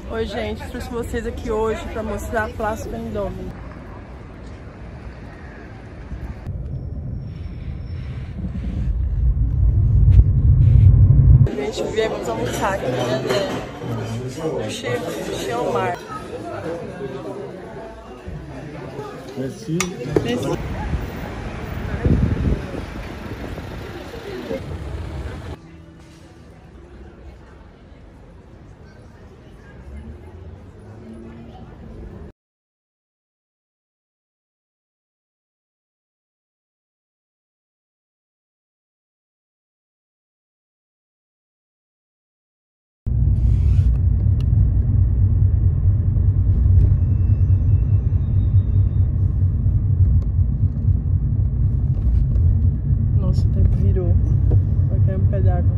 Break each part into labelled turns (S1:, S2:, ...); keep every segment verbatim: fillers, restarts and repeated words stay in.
S1: Oi, gente, trouxe vocês aqui hoje para mostrar a Praça Vendôme. A gente viemos almoçar aqui, né, André? O chefe Chiomar.
S2: Merci.
S1: Merci. Nossa, o tempo virou. Vai cair um pé d'água.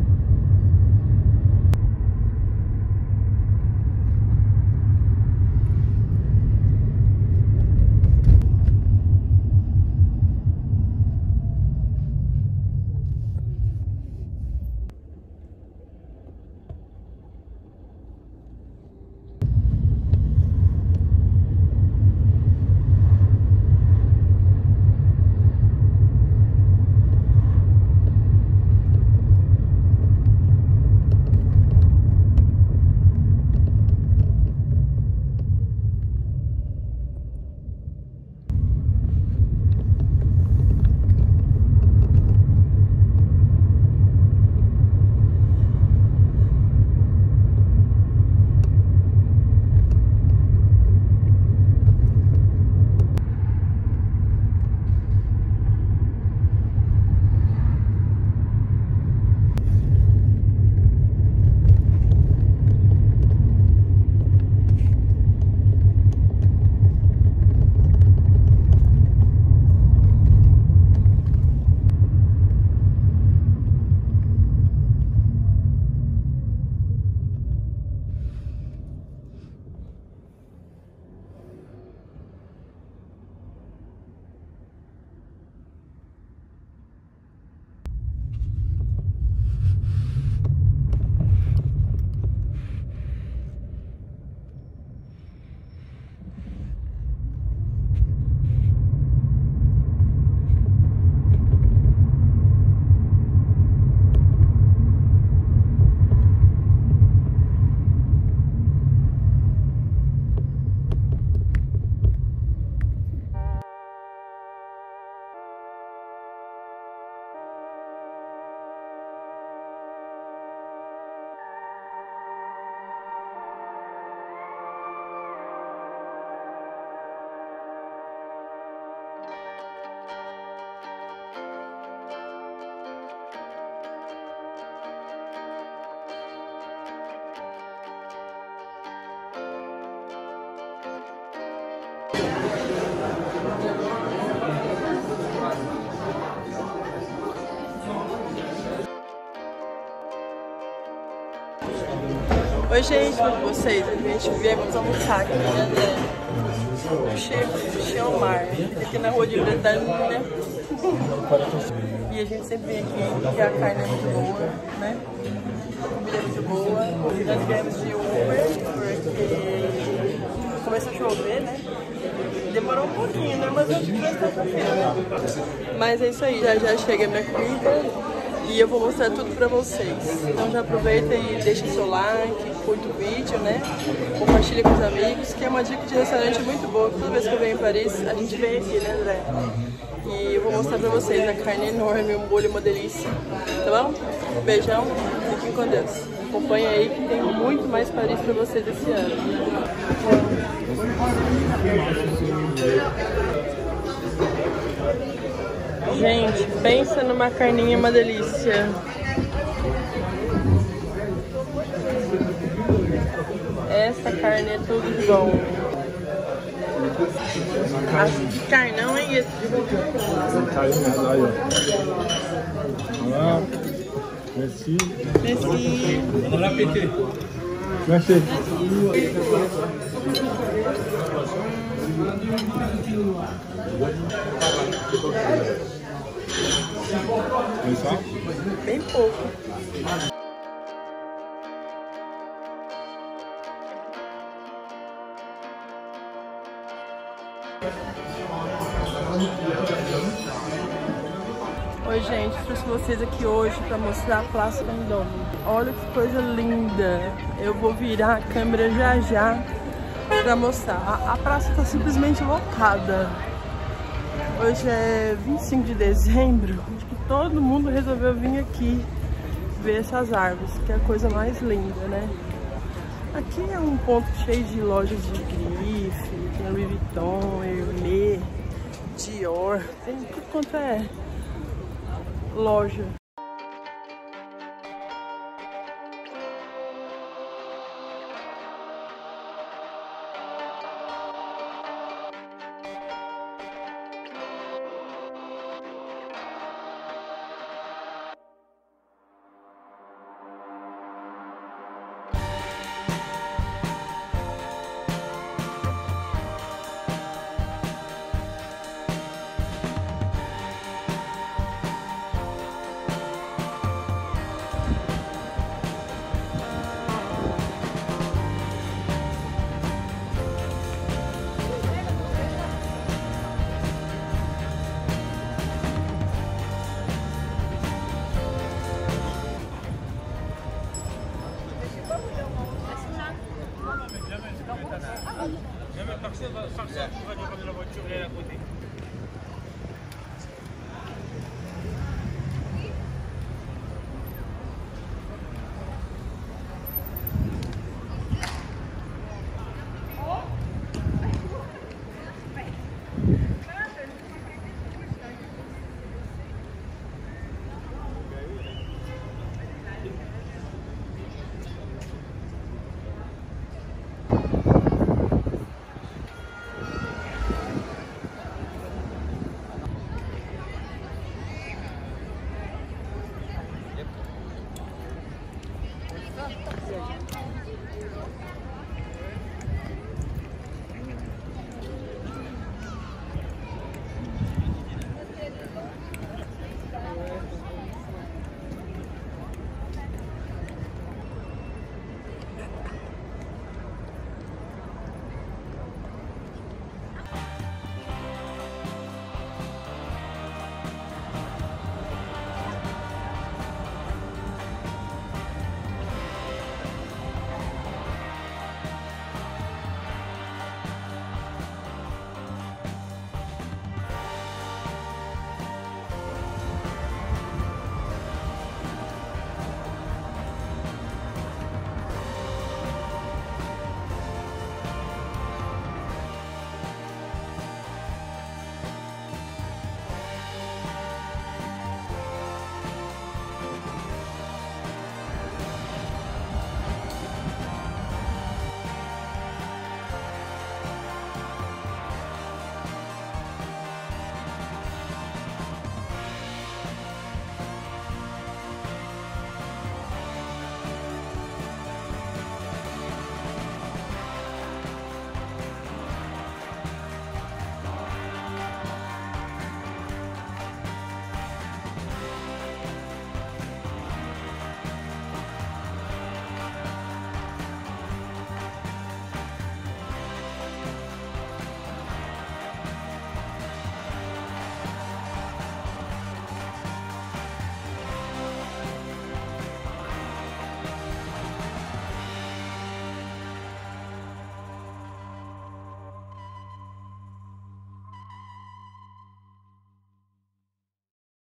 S1: Oi, gente, com vocês. A gente viemos almoçar aqui, né, André? O chefe Chiomar. Fica aqui na rua de Bretanha. E a gente sempre vem aqui porque a carne é muito boa, né? A comida é muito boa. Nós viemos de Uber porque começou a chover, né? Demorou um pouquinho, né? Mas eu acho que vai estar tranquilo, né? Mas é isso aí, já já chega a minha comida e eu vou mostrar tudo pra vocês. Então já aproveita e deixa seu like, curta o vídeo, né? Compartilha com os amigos, que é uma dica de restaurante muito boa. Toda vez que eu venho em Paris, a gente vem aqui, né, André? E eu vou mostrar pra vocês a carne enorme, um molho, uma delícia. Tá bom? Um beijão, fiquem com Deus. Acompanha aí que tem muito mais Paris pra vocês esse ano. Gente, pensa numa carninha, uma delícia. Essa carne é tudo de bom. Acho que carnão é esse.
S2: Olá. Merci.
S1: Merci.
S2: Bon appétit. Merci.
S1: Bem pouco. Oi gente, trouxe vocês aqui hoje para mostrar a Praça Vendôme. Olha que coisa linda! Eu vou virar a câmera já já para mostrar. A, a praça está simplesmente lotada. Hoje é vinte e cinco de dezembro, acho que todo mundo resolveu vir aqui ver essas árvores, que é a coisa mais linda, né? Aqui é um ponto cheio de lojas de grife, tem Louis Vuitton, Hermès, Dior, tem tudo quanto é loja.
S3: Jamais personne va faire ça, tu vas dire de la voiture et à côté.